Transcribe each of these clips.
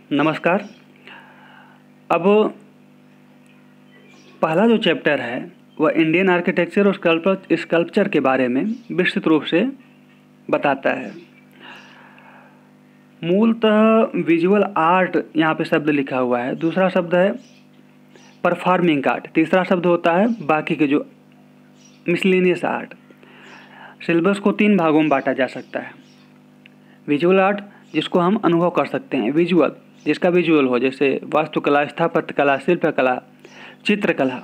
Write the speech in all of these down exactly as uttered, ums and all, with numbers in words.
नमस्कार। अब पहला जो चैप्टर है वह इंडियन आर्किटेक्चर और स्कल्प स्कल्पचर के बारे में विस्तृत रूप से बताता है। मूलतः विजुअल आर्ट यहाँ पे शब्द लिखा हुआ है, दूसरा शब्द है परफॉर्मिंग आर्ट, तीसरा शब्द होता है बाकी के जो मिसलेनियस आर्ट। सिलेबस को तीन भागों में बांटा जा सकता है। विजुअल आर्ट जिसको हम अनुभव कर सकते हैं, विजुअल जिसका विजुअल हो, जैसे वास्तुकला, स्थापत्य कला, शिल्पकला, चित्रकला।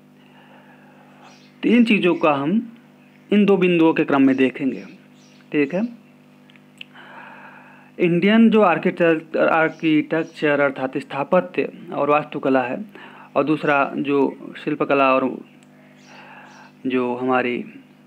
तीन चीज़ों का हम इन दो बिंदुओं के क्रम में देखेंगे। ठीक है। इंडियन जो आर्किटेक्चर आर्किटेक्चर अर्थात स्थापत्य और वास्तुकला है, और दूसरा जो शिल्पकला और जो हमारी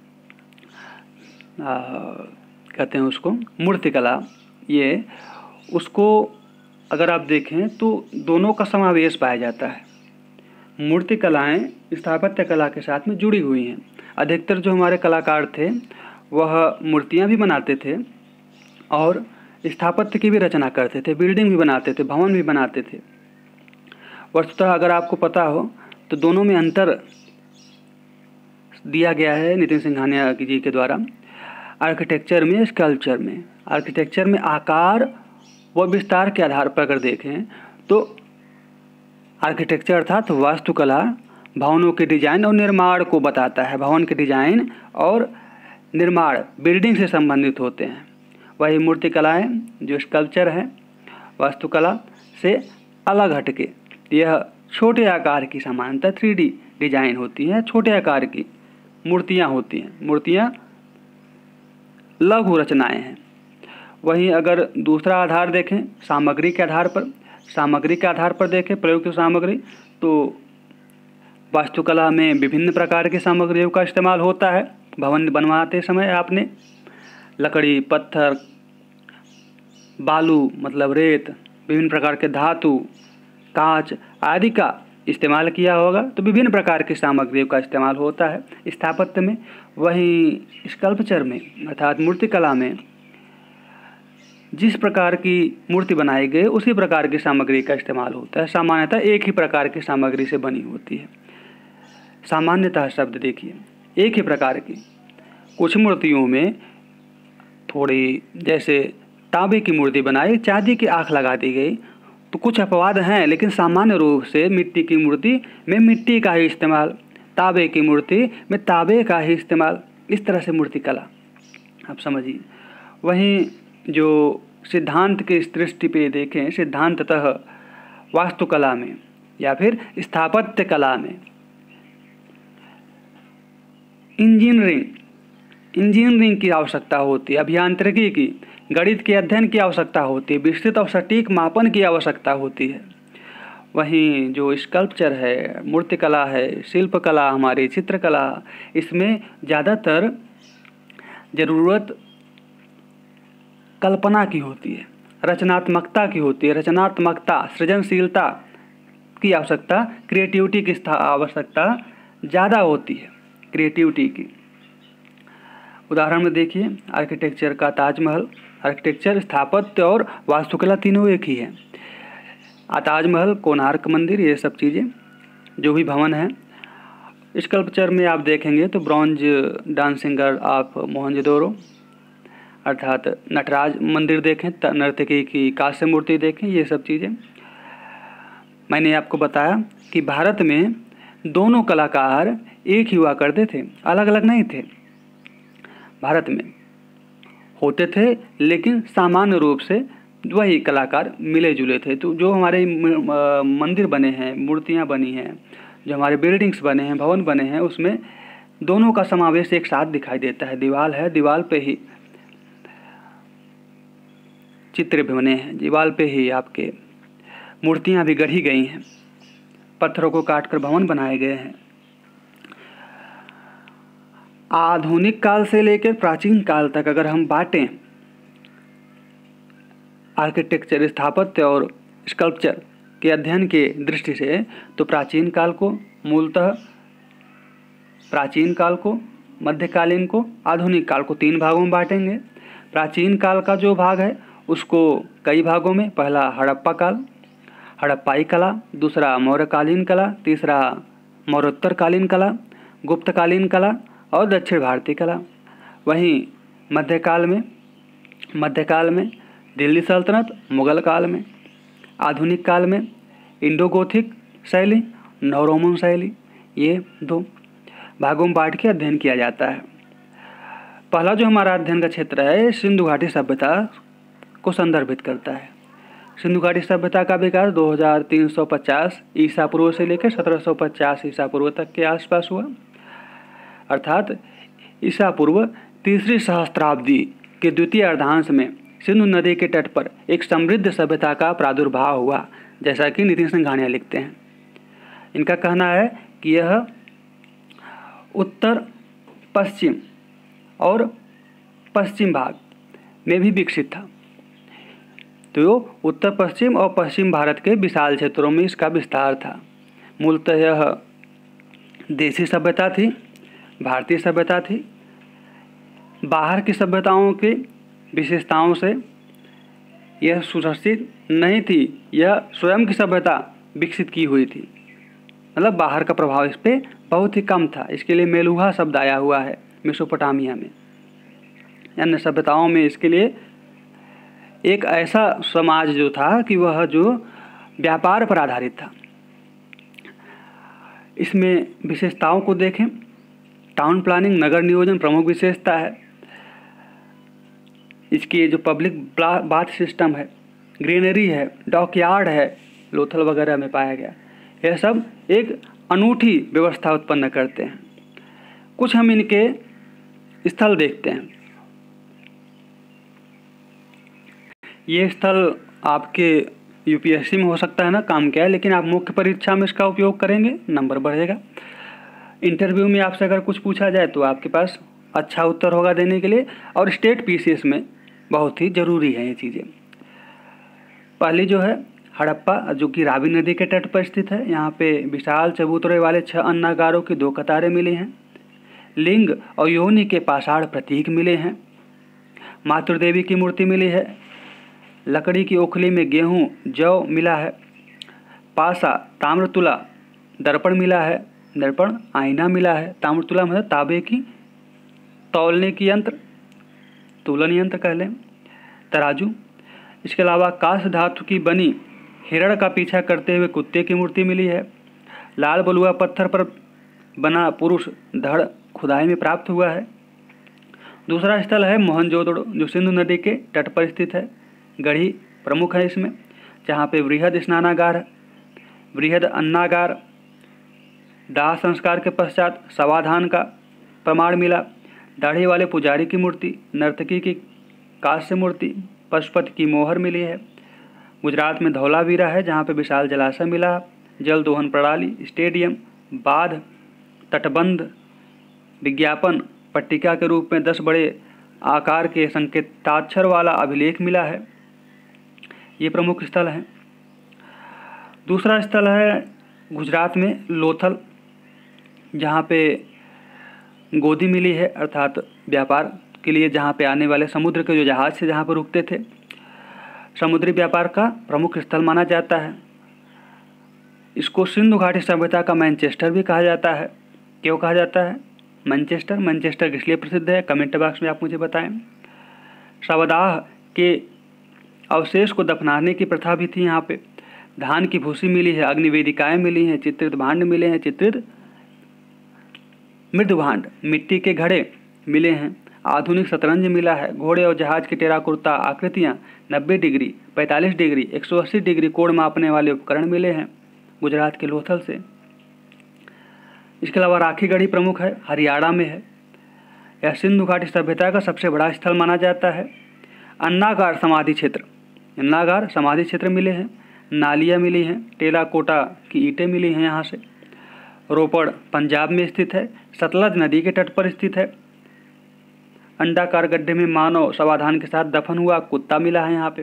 आ, कहते हैं उसको मूर्तिकला, ये उसको अगर आप देखें तो दोनों का समावेश पाया जाता है। मूर्ति कलाएँ स्थापत्य कला के साथ में जुड़ी हुई हैं। अधिकतर जो हमारे कलाकार थे वह मूर्तियाँ भी बनाते थे और स्थापत्य की भी रचना करते थे, बिल्डिंग भी बनाते थे, भवन भी बनाते थे। वस्तुतः अगर आपको पता हो तो दोनों में अंतर दिया गया है नितिन सिंघानिया जी के द्वारा। आर्किटेक्चर में, स्कल्पचर में, आर्किटेक्चर में आकार व विस्तार के आधार पर अगर देखें तो आर्किटेक्चर अर्थात वास्तुकला भवनों के डिजाइन और निर्माण को बताता है। भवन के डिजाइन और निर्माण बिल्डिंग से संबंधित होते हैं। वही मूर्ति कलाएँ जो स्कल्पचर है वास्तुकला से अलग हटके यह छोटे आकार की सामान्यतः थ्री डी डिजाइन होती है, छोटे आकार की मूर्तियाँ होती हैं। मूर्तियाँ लघु रचनाएं हैं। वहीं अगर दूसरा आधार देखें सामग्री के आधार पर, सामग्री के आधार पर देखें प्रयुक्त सामग्री, तो वास्तुकला में विभिन्न प्रकार की सामग्रियों का इस्तेमाल होता है। भवन बनवाते समय आपने लकड़ी, पत्थर, बालू मतलब रेत, विभिन्न प्रकार के धातु, कांच आदि का इस्तेमाल किया होगा, तो विभिन्न प्रकार की सामग्रियों का इस्तेमाल होता है स्थापत्य में। वहीं स्कल्पचर में अर्थात मूर्तिकला में जिस प्रकार की मूर्ति बनाई गई उसी प्रकार की सामग्री का इस्तेमाल होता है। सामान्यतः एक ही प्रकार की सामग्री से बनी होती है। सामान्यतः शब्द देखिए, एक ही प्रकार की। कुछ मूर्तियों में थोड़ी, जैसे तांबे की मूर्ति बनाई, चांदी की आँख लगा दी गई, तो कुछ अपवाद हैं, लेकिन सामान्य रूप से मिट्टी की मूर्ति में मिट्टी का ही इस्तेमाल, तांबे की मूर्ति में तांबे का ही इस्तेमाल। इस तरह से मूर्ति कला आप समझिए। वहीं जो सिद्धांत के इस दृष्टि पे देखें, सिद्धांततः वास्तुकला में या फिर स्थापत्य कला में इंजीनियरिंग इंजीनियरिंग की आवश्यकता होती है, अभियांत्रिकी की, गणित के अध्ययन की आवश्यकता होती है, विस्तृत और सटीक मापन की आवश्यकता होती है। वहीं जो स्कल्पचर है, मूर्तिकला है, शिल्पकला, हमारी चित्रकला, इसमें ज़्यादातर ज़रूरत कल्पना की होती है, रचनात्मकता की होती है। रचनात्मकता, सृजनशीलता की आवश्यकता, क्रिएटिविटी की आवश्यकता ज़्यादा होती है, क्रिएटिविटी की। उदाहरण में देखिए आर्किटेक्चर का ताजमहल। आर्किटेक्चर, स्थापत्य और वास्तुकला तीनों एक ही है। ताजमहल, कोणार्क मंदिर, ये सब चीज़ें जो भी भवन है। स्कल्पचर में आप देखेंगे तो ब्रॉन्ज डांसिंगर ऑफ मोहनजोदड़ो अर्थात नटराज मंदिर देखें, नर्तकी की कांस्य मूर्ति देखें, ये सब चीज़ें। मैंने आपको बताया कि भारत में दोनों कलाकार एक ही हुआ करते थे, अलग अलग नहीं थे। भारत में होते थे लेकिन सामान्य रूप से वही कलाकार मिले जुले थे। तो जो हमारे मंदिर बने हैं, मूर्तियाँ बनी हैं, जो हमारे बिल्डिंग्स बने हैं, भवन बने हैं, उसमें दोनों का समावेश एक साथ दिखाई देता है। दीवार है, दीवार पे ही चित्र भी बने हैं, दीवार पे ही आपके मूर्तियाँ भी गढ़ी गई हैं, पत्थरों को काटकर भवन बनाए गए हैं। आधुनिक काल से लेकर प्राचीन काल तक अगर हम बांटें आर्किटेक्चर, स्थापत्य और स्कल्पचर के अध्ययन के दृष्टि से, तो प्राचीन काल को मूलतः प्राचीन काल को, मध्यकालीन को, आधुनिक काल को तीन भागों में बांटेंगे। प्राचीन काल का जो भाग है उसको कई भागों में, पहला हड़प्पा काल, हड़प्पाई कला, दूसरा मौर्यकालीन कला, तीसरा मौर्योत्तरकालीन कला, गुप्तकालीन कला और दक्षिण भारतीय कला। वहीं मध्यकाल में मध्यकाल में दिल्ली सल्तनत, मुगल काल में, आधुनिक काल में इंडो गोथिक शैली, नवरोमन शैली, ये दो भागों में बांट के अध्ययन किया जाता है। पहला जो हमारा अध्ययन का क्षेत्र है सिंधु घाटी सभ्यता को संदर्भित करता है। सिंधु घाटी सभ्यता का विकास दो हज़ार तीन सौ पचास ईसा पूर्व से लेकर सत्रह सौ पचास ईसा पूर्व तक के आसपास हुआ, अर्थात ईसा पूर्व तीसरी सहस्त्राब्दी के द्वितीय अर्धांश में सिंधु नदी के तट पर एक समृद्ध सभ्यता का प्रादुर्भाव हुआ, जैसा कि नितिन सिंघानिया लिखते हैं। इनका कहना है कि यह उत्तर पश्चिम और पश्चिम भाग में भी विकसित था। तो उत्तर पश्चिम और पश्चिम भारत के विशाल क्षेत्रों में इसका विस्तार था। मूलतः यह देशी सभ्यता थी, भारतीय सभ्यता थी। बाहर की सभ्यताओं की विशेषताओं से यह सुरक्षित नहीं थी, यह स्वयं की सभ्यता विकसित की हुई थी, मतलब बाहर का प्रभाव इस पर बहुत ही कम था। इसके लिए मेलुहा शब्द आया हुआ है मेसोपोटामिया में। अन्य सभ्यताओं में इसके लिए एक ऐसा समाज जो था कि वह जो व्यापार पर आधारित था। इसमें विशेषताओं को देखें, टाउन प्लानिंग, नगर नियोजन प्रमुख विशेषता है। इसकी जो पब्लिक बाथ सिस्टम है, ग्रीनरी है, डॉकयार्ड है, लोथल वगैरह में पाया गया, यह सब एक अनूठी व्यवस्था उत्पन्न करते हैं। कुछ हम इनके स्थल देखते हैं। ये स्थल आपके यूपीएससी में हो सकता है ना काम क्या है, लेकिन आप मुख्य परीक्षा में इसका उपयोग करेंगे, नंबर बढ़ेगा। इंटरव्यू में आपसे अगर कुछ पूछा जाए तो आपके पास अच्छा उत्तर होगा देने के लिए, और स्टेट पीसीएस में बहुत ही ज़रूरी है ये चीज़ें। पहली जो है हड़प्पा, जो कि रावी नदी के तट पर स्थित है। यहाँ पे विशाल चबूतरे वाले छह अन्नागारों की दो कतारें मिली हैं। लिंग और योनि के पाषाण प्रतीक मिले हैं। मातृदेवी की मूर्ति मिली है। लकड़ी की ओखली में गेहूँ जौ मिला है। पासा, ताम्रतुला, दर्पण मिला है। दर्पण आईना मिला है। ताम्रतुला मतलब तांबे की तौलने की यंत्र, तुलन यंत्र कह लें। तराजू, इसके अलावा कांस्य धातु की बनी हिरण का पीछा करते हुए कुत्ते की मूर्ति मिली है। लाल बलुआ पत्थर पर बना पुरुष धड़ खुदाई में प्राप्त हुआ है। दूसरा स्थल है मोहनजोदड़ो, जो सिंधु नदी के तट पर स्थित है। गढ़ी प्रमुख है इसमें, जहाँ पे वृहद स्नानागार, वृहद अन्नागार, दाह संस्कार के पश्चात समाधान का प्रमाण मिला। दाढ़ी वाले पुजारी की मूर्ति, नर्तकी की कांस्य मूर्ति, पशुपति की मोहर मिली है। गुजरात में धौलावीरा है, जहाँ पे विशाल जलाशय मिला। जल दोहन प्रणाली, स्टेडियम, बांध, तटबंध, विज्ञापन पट्टिका के रूप में दस बड़े आकार के संकेताक्षर वाला अभिलेख मिला है। ये प्रमुख स्थल हैं। दूसरा स्थल है गुजरात में लोथल, जहाँ पे गोदी मिली है, अर्थात व्यापार के लिए जहाँ पे आने वाले समुद्र के जो जहाज से जहाँ पर रुकते थे। समुद्री व्यापार का प्रमुख स्थल माना जाता है। इसको सिंधु घाटी सभ्यता का मैनचेस्टर भी कहा जाता है। क्यों कहा जाता है मैनचेस्टर? मैनचेस्टर किस लिए प्रसिद्ध है, कमेंट बॉक्स में आप मुझे बताएं। शवदाह के अवशेष को दफनाने की प्रथा भी थी यहाँ पे। धान की भूसी मिली है। अग्निवेदिकाएँ मिली हैं। चित्रित भांड मिले हैं। चित्रित मृद भांड, मिट्टी के घड़े मिले हैं। आधुनिक शतरंज मिला है। घोड़े और जहाज की टेराकोटा आकृतियाँ, नब्बे डिग्री, पैंतालीस डिग्री, एक सौ अस्सी डिग्री कोण मापने वाले उपकरण मिले हैं गुजरात के लोथल से। इसके अलावा राखी गढ़ी प्रमुख है, हरियाणा में है। यह सिंधु घाटी सभ्यता का सबसे बड़ा स्थल माना जाता है। अन्नागार समाधि क्षेत्र, अन्नागार समाधि क्षेत्र मिले हैं। नालियाँ मिली हैं। टेराकोटा की ईंटें मिली हैं यहाँ से। रोपड़ पंजाब में स्थित है। सतलज नदी के तट पर स्थित है। अंडाकार गड्ढे में मानव समाधान के साथ दफन हुआ कुत्ता मिला है यहाँ पे।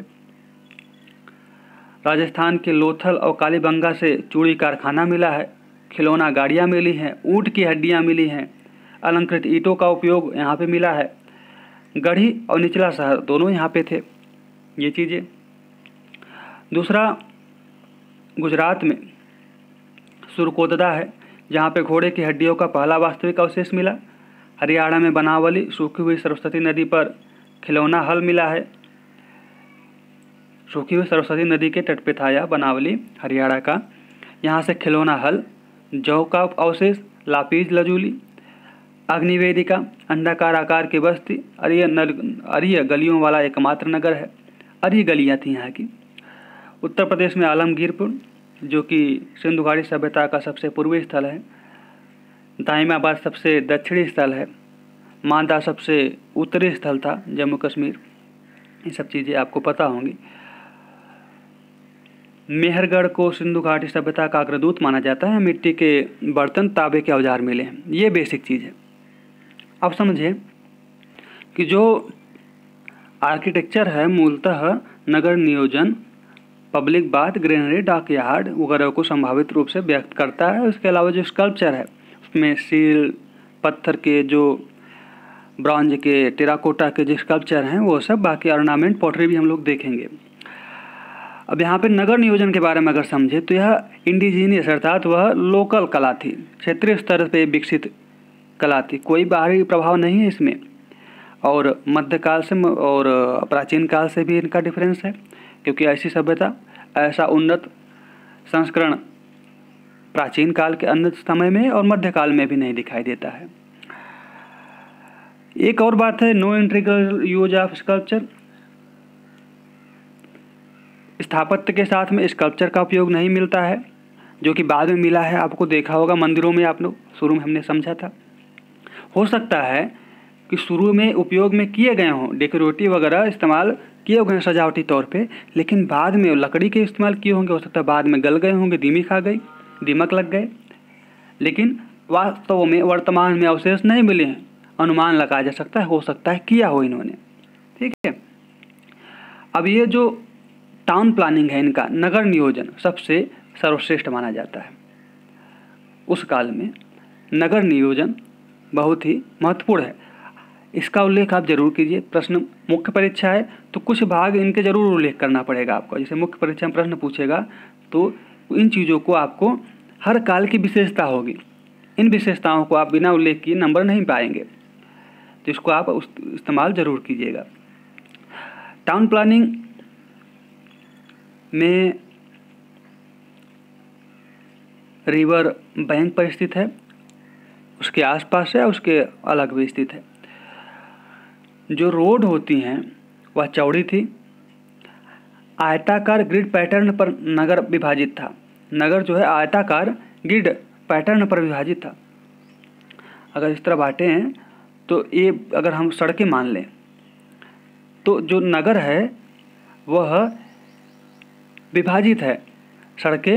राजस्थान के लोथल और कालीबंगा से चूड़ी कारखाना मिला है। खिलौना गाड़ियाँ मिली हैं। ऊँट की हड्डियाँ मिली हैं। अलंकृत ईंटों का उपयोग यहाँ पे मिला है। गढ़ी और निचला शहर दोनों यहाँ पे थे। ये चीज़ें। दूसरा, गुजरात में सुरकोतदा है जहाँ पे घोड़े की हड्डियों का पहला वास्तविक अवशेष मिला। हरियाणा में बनावली सूखी हुई सरस्वती नदी पर खिलौना हल मिला है। सूखी हुई सरस्वती नदी के तट पे था यह बनावली हरियाणा का। यहाँ से खिलौना हल, जौ का अवशेष, लापीज लजूली, अग्निवेदिका, अंडाकार आकार की बस्ती, अरिय नल अरिय गलियों वाला एकमात्र नगर है। अरिय गलियाँ थी यहाँ की। उत्तर प्रदेश में आलमगीरपुर जो कि सिंधु घाटी सभ्यता का सबसे पूर्वी स्थल है। दाइमाबाद सबसे दक्षिणी स्थल है। मांदा सबसे उत्तरी स्थल था जम्मू कश्मीर। ये सब चीज़ें आपको पता होंगी। मेहरगढ़ को सिंधु घाटी सभ्यता का अग्रदूत माना जाता है। मिट्टी के बर्तन, तांबे के औजार मिले हैं। ये बेसिक चीज़ है। अब समझिए कि जो आर्किटेक्चर है मूलतः नगर नियोजन, पब्लिक बाथ, ग्रेनरी, डॉकयार्ड वगैरह को संभावित रूप से व्यक्त करता है। उसके अलावा जो स्कल्पचर है उसमें सील, पत्थर के, जो ब्रॉन्ज के, टेराकोटा के जो स्कल्पचर हैं वो सब, बाकी ऑर्नामेंट, पॉटरी भी हम लोग देखेंगे। अब यहाँ पे नगर नियोजन के बारे में अगर समझे तो यह इंडिजीनियस अर्थात वह लोकल कला थी, क्षेत्रीय स्तर पे विकसित कला थी। कोई बाहरी प्रभाव नहीं है इसमें। और मध्यकाल से और प्राचीन काल से भी इनका डिफरेंस है, क्योंकि ऐसी सभ्यता, ऐसा उन्नत संस्करण प्राचीन काल के अन्य समय में और मध्यकाल में भी नहीं दिखाई देता है। एक और बात है, no integral use of sculpture. स्थापत्य के साथ में स्कल्पचर का उपयोग नहीं मिलता है, जो कि बाद में मिला है। आपको देखा होगा मंदिरों में, आप लोग शुरू में हमने समझा था। हो सकता है कि शुरू में उपयोग में किए गए हों, डेकोरेटिव वगैरह इस्तेमाल किए हुए हैं सजावटी तौर पे, लेकिन बाद में लकड़ी के इस्तेमाल किए होंगे। हो सकता है बाद में गल गए होंगे, दीमक आ गई, दीमक लग गए, लेकिन वास्तव में वर्तमान में अवशेष नहीं मिले हैं। अनुमान लगाया जा सकता है, हो सकता है किया हो इन्होंने। ठीक है। अब ये जो टाउन प्लानिंग है, इनका नगर नियोजन सबसे सर्वश्रेष्ठ माना जाता है। उस काल में नगर नियोजन बहुत ही महत्वपूर्ण है। इसका उल्लेख आप जरूर कीजिए। प्रश्न मुख्य परीक्षा है तो कुछ भाग इनके जरूर उल्लेख करना पड़ेगा आपको। जैसे मुख्य परीक्षा में प्रश्न पूछेगा तो इन चीज़ों को आपको, हर काल की विशेषता होगी, इन विशेषताओं को आप बिना उल्लेख किए नंबर नहीं पाएंगे, तो इसको आप इस्तेमाल जरूर कीजिएगा। टाउन प्लानिंग में रिवर बैंक पर स्थित है, उसके आसपास है, उसके अलग भी स्थित है। जो रोड होती हैं वह चौड़ी थी। आयताकार ग्रिड पैटर्न पर नगर विभाजित था। नगर जो है आयताकार ग्रिड पैटर्न पर विभाजित था। अगर इस तरह बांटे हैं तो ये, अगर हम सड़कें मान लें तो जो नगर है वह विभाजित है। सड़कें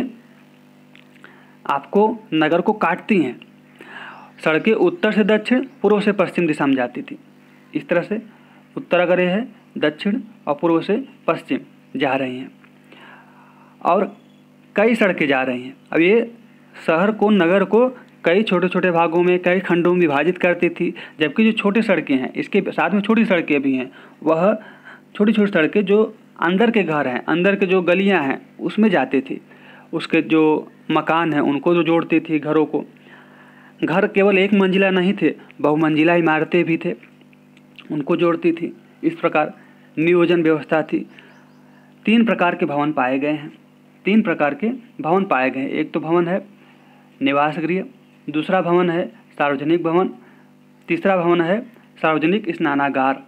आपको नगर को काटती हैं। सड़कें उत्तर से दक्षिण, पूर्व से पश्चिम दिशा में जाती थी। इस तरह से उत्तर अगर ये है, दक्षिण और पूर्व से पश्चिम जा रही हैं, और कई सड़कें जा रही हैं। अब ये शहर को, नगर को कई छोटे छोटे भागों में, कई खंडों में विभाजित करती थी। जबकि जो छोटी सड़कें हैं, इसके साथ में छोटी सड़कें भी हैं, वह छोटी छोटी सड़कें जो अंदर के घर हैं, अंदर के जो गलियां हैं उसमें जाती थी। उसके जो मकान हैं उनको जो जोड़ती थी, घरों को। घर केवल एक मंजिला नहीं थे, बहुमंजिला इमारतें भी थे, उनको जोड़ती थी। इस प्रकार नियोजन व्यवस्था थी। तीन प्रकार के भवन पाए गए हैं। तीन प्रकार के भवन पाए गए हैं। एक तो भवन है निवास गृह, दूसरा भवन है सार्वजनिक भवन, तीसरा भवन है सार्वजनिक स्नानागार।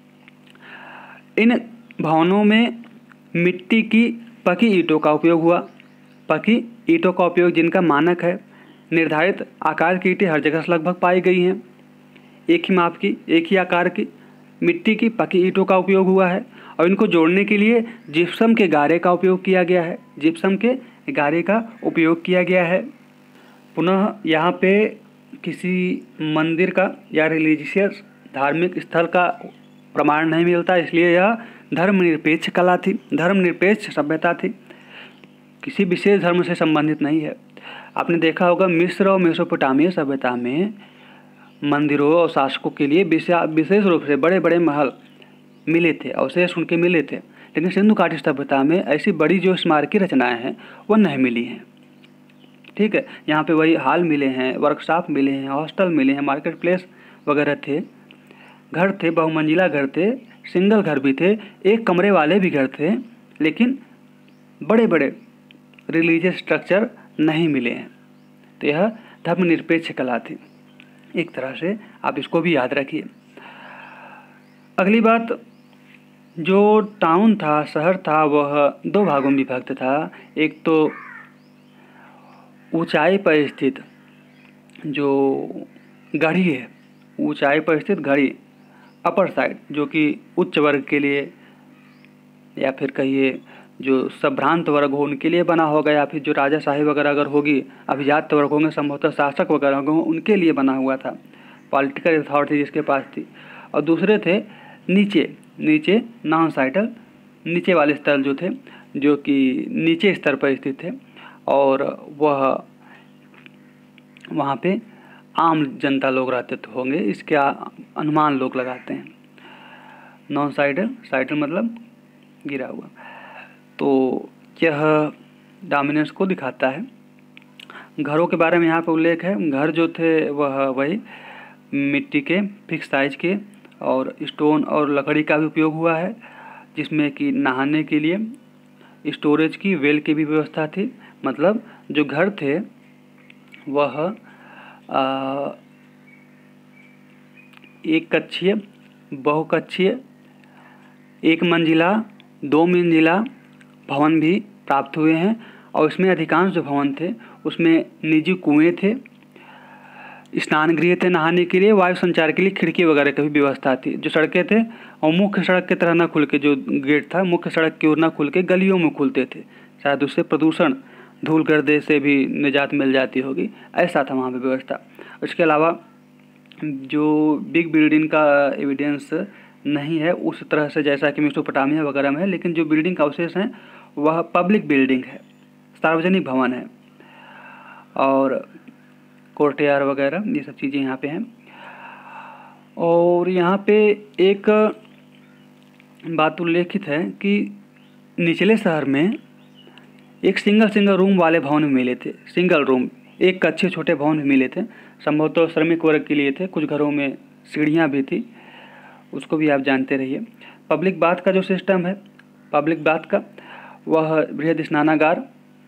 इन भवनों में मिट्टी की पकी ईंटों का उपयोग हुआ। पकी ईंटों का उपयोग जिनका मानक है, निर्धारित आकार की ईंटें हर जगह से लगभग पाई गई हैं। एक ही माप की, एक ही आकार की मिट्टी की पकी ईंटों का उपयोग हुआ है, और इनको जोड़ने के लिए जिप्सम के गारे का उपयोग किया गया है। जिप्सम के गारे का उपयोग किया गया है। पुनः यहाँ पे किसी मंदिर का या रिलीजियस धार्मिक स्थल का प्रमाण नहीं मिलता, इसलिए यह धर्मनिरपेक्ष कला थी, धर्मनिरपेक्ष सभ्यता थी, किसी विशेष धर्म से संबंधित नहीं है। आपने देखा होगा मिस्र और मेसोपोटामिया सभ्यता में मंदिरों और शासकों के लिए विशेष रूप से बड़े बड़े महल मिले थे, अवशेष उनके मिले थे, लेकिन सिंधु घाटी सभ्यता में ऐसी बड़ी जो स्मारकीय रचनाएं हैं वो नहीं मिली हैं। ठीक है, यहाँ पे वही हॉल मिले हैं, वर्कशॉप मिले हैं, हॉस्टल मिले हैं, मार्केट प्लेस वगैरह थे, घर थे, बहुमंजिला घर थे, सिंगल घर भी थे, एक कमरे वाले भी घर थे, लेकिन बड़े बड़े रिलीजियस स्ट्रक्चर नहीं मिले हैं। तो यह धर्मनिरपेक्ष कला थी एक तरह से, आप इसको भी याद रखिए। अगली बात, जो टाउन था, शहर था, वह दो भागों में विभक्त था। एक तो ऊंचाई पर स्थित जो गढ़ी है, ऊंचाई पर स्थित गढ़ी अपर साइड, जो कि उच्च वर्ग के लिए या फिर कहिए जो संभ्रांत वर्ग हो उनके लिए बना होगा, या फिर जो राजाशाही वगैरह अगर होगी, अभिजात वर्ग होंगे, संभवतः शासक वगैरह होंगे, उनके लिए बना हुआ था, पॉलिटिकल अथॉरिटी जिसके पास थी। और दूसरे थे नीचे नीचे नॉन साइटल, नीचे वाले स्थल जो थे, जो कि नीचे स्तर पर स्थित थे, और वह वहाँ पे आम जनता लोग रहते तो होंगे, इसके अनुमान लोग लगाते हैं। नॉन साइटल, साइटल मतलब गिरा हुआ। तो यह डोमिनेंस को दिखाता है। घरों के बारे में यहाँ पे उल्लेख है। घर जो थे वह वही मिट्टी के फिक्स साइज के और स्टोन और लकड़ी का भी उपयोग हुआ है, जिसमें कि नहाने के लिए, स्टोरेज की, वेल की भी व्यवस्था थी। मतलब जो घर थे वह आ, एक कक्षीय, बहुकक्षीय, एक मंजिला, दो मंजिला भवन भी प्राप्त हुए हैं। और इसमें अधिकांश जो भवन थे उसमें निजी कुएं थे, स्नान गृह थे नहाने के लिए, वायु संचार के लिए खिड़की वगैरह की भी व्यवस्था थी। जो सड़कें थे और मुख्य सड़क की तरह न खुल के, जो गेट था मुख्य सड़क की ओर न खुल के गलियों में खुलते थे, शायद उससे प्रदूषण, धूल गर्दे से भी निजात मिल जाती होगी, ऐसा था वहाँ पे व्यवस्था। इसके अलावा जो बिग बिल्डिंग का एविडेंस नहीं है उस तरह से जैसा कि मेसोपोटामिया वगैरह में है, लेकिन जो बिल्डिंग का अवशेष हैं वह पब्लिक बिल्डिंग है, सार्वजनिक भवन है, और कोर्टयार्ड वगैरह ये सब चीज़ें यहाँ पे हैं। और यहाँ पे एक बात उल्लेखित है कि निचले शहर में एक सिंगल सिंगल रूम वाले भवन भी मिले थे, सिंगल रूम, एक अच्छे छोटे भवन भी मिले थे, संभवतः श्रमिक वर्ग के लिए थे। कुछ घरों में सीढ़ियाँ भी थी, उसको भी आप जानते रहिए। पब्लिक बाथ का जो सिस्टम है, पब्लिक बाथ का, वह बृहद स्नानागार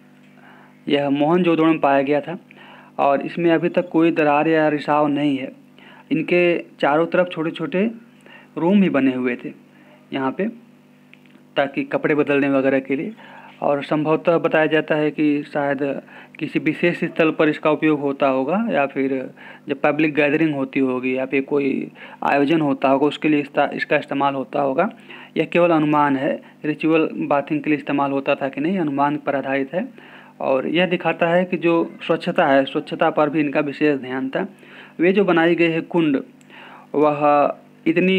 यह मोहनजोदड़ो में पाया गया था, और इसमें अभी तक कोई दरार या रिसाव नहीं है। इनके चारों तरफ छोटे छोटे रूम भी बने हुए थे यहाँ पे, ताकि कपड़े बदलने वगैरह के लिए। और संभवतः बताया जाता है कि शायद किसी विशेष स्थल पर इसका उपयोग होता होगा, या फिर जब पब्लिक गैदरिंग होती होगी या फिर कोई आयोजन होता होगा उसके लिए इसका इसका इस्तेमाल होता होगा। यह केवल अनुमान है, रिचुअल बाथिंग के लिए इस्तेमाल होता था कि नहीं, अनुमान पर आधारित है। और यह दिखाता है कि जो स्वच्छता है, स्वच्छता पर भी इनका विशेष ध्यान था। वे जो बनाई गई है कुंड, वह इतनी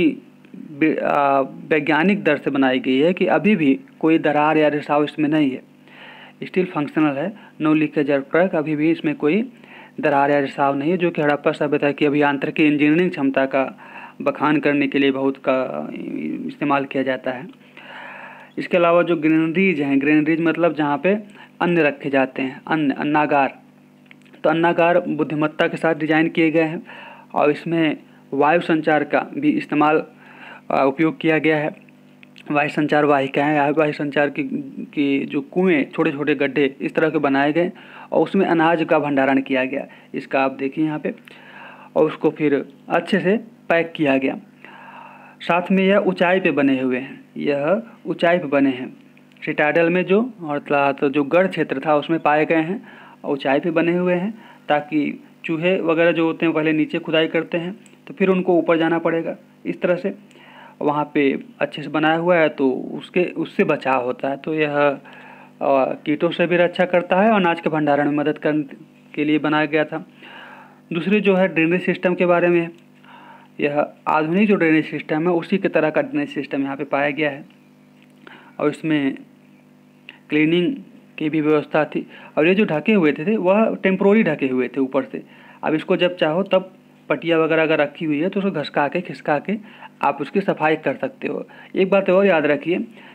वैज्ञानिक दर से बनाई गई है कि अभी भी कोई दरार या रिसाव इसमें नहीं है, स्टिल फंक्शनल है, नो लीकेज और क्रैक, अभी भी इसमें कोई दरार या रिसाव नहीं है, जो कि हड़प्पा सभ्यता की अभियांत्रिकी इंजीनियरिंग क्षमता का बखान करने के लिए बहुत का इस्तेमाल किया जाता है। इसके अलावा जो ग्रेनरीज हैं, ग्रेनरीज मतलब जहाँ पे अन्न रखे जाते हैं, अन्न, अन्नागार, तो अन्नागार बुद्धिमत्ता के साथ डिजाइन किए गए हैं, और इसमें वायु संचार का भी इस्तेमाल उपयोग किया गया है। वायु संचार वाहिकाएँ, वायु संचार की की जो कुएँ, छोटे छोटे गड्ढे इस तरह के बनाए गए, और उसमें अनाज का भंडारण किया गया, इसका आप देखिए यहाँ पे, और उसको फिर अच्छे से पैक किया गया। साथ में यह ऊंचाई पे बने हुए हैं, यह ऊंचाई पे बने हैं, सिटाडल में जो अर्थात तो जो गढ़ क्षेत्र था उसमें पाए गए हैं, और ऊंचाई पे बने हुए हैं, ताकि चूहे वगैरह जो होते हैं पहले नीचे खुदाई करते हैं तो फिर उनको ऊपर जाना पड़ेगा, इस तरह से वहाँ पे अच्छे से बनाया हुआ है, तो उसके उससे बचाव होता है। तो यह कीटों से भी रक्षा करता है और अनाज के भंडारण में मदद करने के लिए बनाया गया था। दूसरी जो है ड्रेनेज सिस्टम के बारे में, यह आधुनिक जो ड्रेनेज सिस्टम है उसी की तरह का ड्रेनेज सिस्टम यहाँ पे पाया गया है, और इसमें क्लीनिंग की भी व्यवस्था थी। और ये जो ढके हुए थे वह टेम्प्रोरी ढके हुए थे ऊपर से, अब इसको जब चाहो तब पटिया वगैरह अगर रखी हुई है तो उसको घसका के खिसका के आप उसकी सफाई कर सकते हो। एक बात और याद रखिए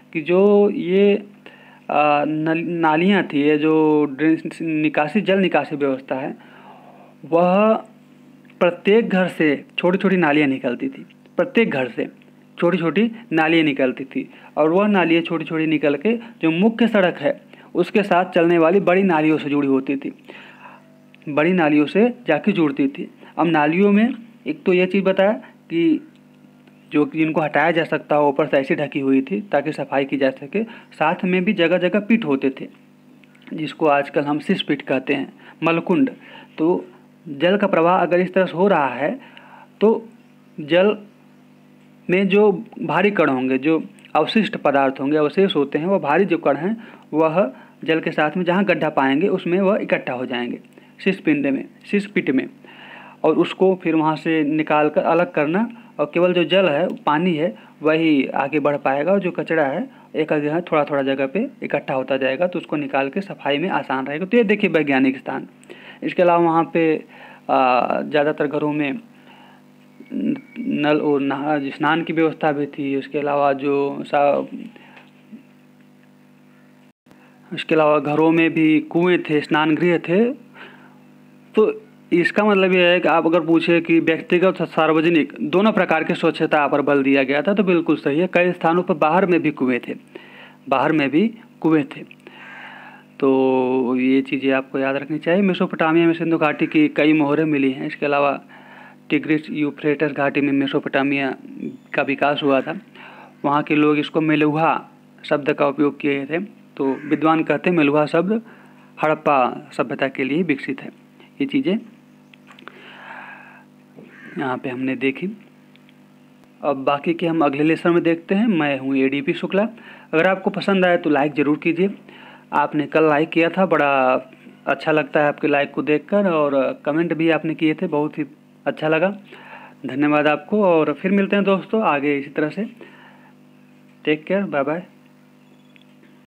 कि जो ये आ, नालियाँ थी, ये जो ड्रेन निकासी जल निकासी व्यवस्था है, वह प्रत्येक घर से छोटी छोटी नालियाँ निकलती थी। प्रत्येक घर से छोटी छोटी नालियाँ निकलती थी और वह नालियाँ छोटी छोटी निकल के जो मुख्य सड़क है उसके साथ चलने वाली बड़ी नालियों से जुड़ी होती थी, बड़ी नालियों से जाके जुड़ती थी। अब नालियों में एक तो यह चीज़ बताया कि जो कि जिनको हटाया जा सकता हो ऊपर से ऐसी ढकी हुई थी ताकि सफाई की जा सके। साथ में भी जगह जगह पिट होते थे, जिसको आजकल हम सिस पिट कहते हैं, मलकुंड। तो जल का प्रवाह अगर इस तरह से हो रहा है तो जल में जो भारी कण होंगे, जो अवशिष्ट पदार्थ होंगे, अवशेष होते हैं, वह भारी जो कण हैं वह जल के साथ में जहाँ गड्ढा पाएंगे उसमें वह इकट्ठा हो जाएंगे, सिस पिंड में, सिस पिट में, और उसको फिर वहाँ से निकाल कर अलग करना, और केवल जो जल है, पानी है, वही आगे बढ़ पाएगा, और जो कचरा है एक जगह थोड़ा थोड़ा जगह पे इकट्ठा होता जाएगा, तो उसको निकाल के सफाई में आसान रहेगा। तो ये देखिए वैज्ञानिक स्थान। इसके अलावा वहाँ पे ज़्यादातर घरों में नल और नहा स्नान की व्यवस्था भी थी। उसके अलावा जो सा इसके अलावा घरों में भी कुएँ थे, स्नान गृह थे। तो इसका मतलब यह है कि आप अगर पूछे कि व्यक्तिगत और सार्वजनिक दोनों प्रकार की स्वच्छता पर बल दिया गया था, तो बिल्कुल सही है। कई स्थानों पर बाहर में भी कुएँ थे, बाहर में भी कुएँ थे। तो ये चीज़ें आपको याद रखनी चाहिए। मेसोपोटामिया में सिंधु घाटी की कई मोहरें मिली हैं। इसके अलावा टिग्रिस यूफ्रेटस घाटी में मेसोपोटामिया का विकास हुआ था। वहाँ के लोग इसको मेलुहा शब्द का उपयोग किए थे। तो विद्वान कहते हैं मेलुहा शब्द हड़प्पा सभ्यता के लिए विकसित है। ये चीज़ें यहाँ पे हमने देखी। अब बाकी के हम अगले लेसन में देखते हैं। मैं हूँ एडीपी शुक्ला। अगर आपको पसंद आए तो लाइक ज़रूर कीजिए। आपने कल लाइक किया था, बड़ा अच्छा लगता है आपके लाइक को देखकर, और कमेंट भी आपने किए थे, बहुत ही अच्छा लगा। धन्यवाद आपको, और फिर मिलते हैं दोस्तों आगे इसी तरह से। Take care, bye bye.